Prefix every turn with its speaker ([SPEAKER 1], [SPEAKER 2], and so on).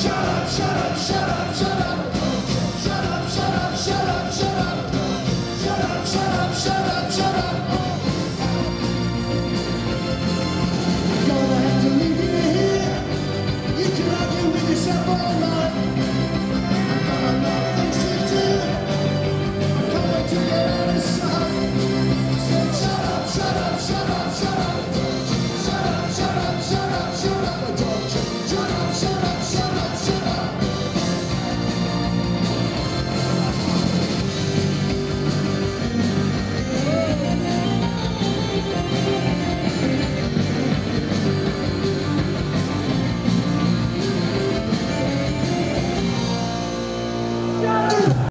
[SPEAKER 1] Gonna have to leave you here. You can argue with yourself all night.